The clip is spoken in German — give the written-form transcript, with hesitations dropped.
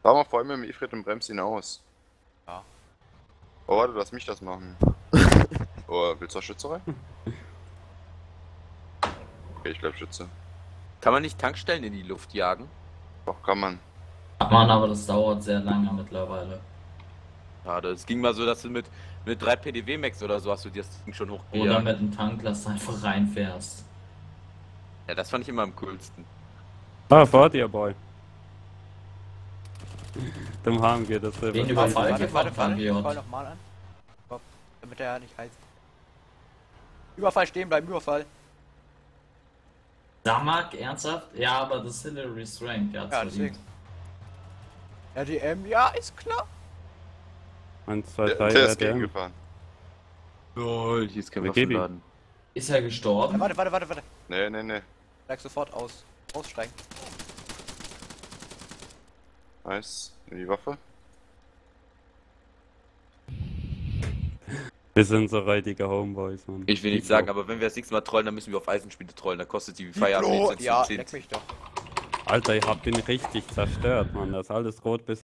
Fahr mal vor allem mit dem Ifrit und bremst ihn aus. Ja. Oh, warte, lass mich das machen. Oh, willst du auch Schütze rein? Okay, ich bleib Schütze. Kann man nicht Tankstellen in die Luft jagen? Doch, kann man. Mann, aber das dauert sehr lange mittlerweile. Ja, das ging mal so, dass du mit 3 PDW Max oder so hast du dir das Ding schon Oder hochgejagt. mit einem Tanklaster einfach reinfährst. Ja, das fand ich immer am coolsten. Ah, vor dir, Boy. Dem HMG, das Wen wird. überfallen wir Warte, von warte, ich fall VG. nochmal an. Stopp, damit er nicht heizt. Überfall stehen bleiben, Überfall. Samak, ernsthaft? Ja, aber das ist Hillary's Rank, ja, Ja, deswegen. RDM, ja, ist klar. 1, 2, Der 3, ist RDM. gegengefahren. Lol, hier ist kein Gib ihm. Waffenladen. Ist er gestorben? Warte. Nee. Steig sofort aus. Aussteigen. Nice. In die Waffe. Wir sind so räudige Homeboys, Mann. Ich will nicht sagen, aber wenn wir das nächste Mal trollen, dann müssen wir auf Eisenspiele trollen. Da kostet die Feierabend Ja, 10. leck mich doch. Alter, ich hab den richtig zerstört, Mann. Das ist alles rot bis